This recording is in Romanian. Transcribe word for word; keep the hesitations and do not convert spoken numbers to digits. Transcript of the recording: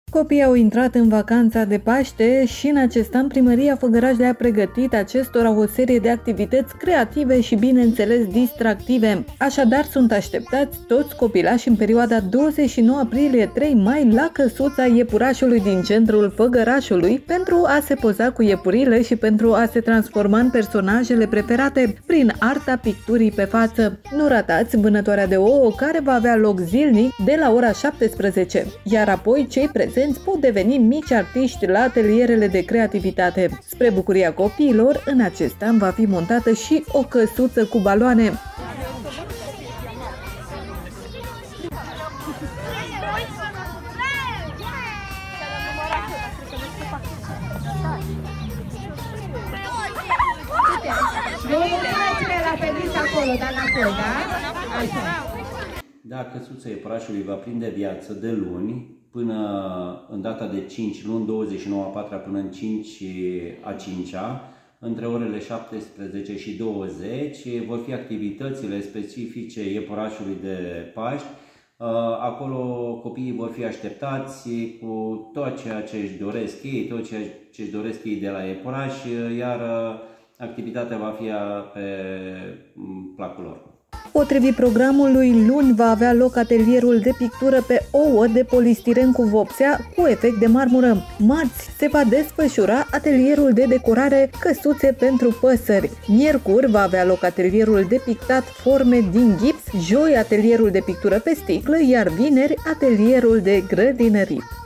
Copiii au intrat în vacanța de Paște și în acest an Primăria Făgăraș le-a pregătit acestora o serie de activități creative și, bineînțeles, distractive. Așadar, sunt așteptați toți copilași în perioada douăzeci și nouă aprilie - trei mai la căsuța iepurașului din centrul Făgărașului pentru a se poza cu iepurile și pentru a se transforma în personajele preferate prin arta picturii pe față. Nu ratați vânătoarea de ouă, care va avea loc zilnic de la ora șaptesprezece, iar apoi cei prezenți pot deveni mici artiști la atelierele de creativitate. Spre bucuria copiilor, în acest an va fi montată și o căsuță cu baloane. Da, căsuța iepurașului va prinde viață de luni până în data de cinci luni, douăzeci și nouă a patra până în cinci a cincea, între orele șaptesprezece și douăzeci, vor fi activitățile specifice iepurașului de Paști. Acolo copiii vor fi așteptați cu tot ceea ce își doresc ei, tot ceea ce își doresc ei de la iepuraș, iar activitatea va fi pe placul lor. Potrivit programului, luni va avea loc atelierul de pictură pe ouă de polistiren cu vopsea cu efect de marmură. Marți se va desfășura atelierul de decorare căsuțe pentru păsări. Miercuri va avea loc atelierul de pictat forme din gips, joi atelierul de pictură pe sticlă, iar vineri atelierul de grădinărit.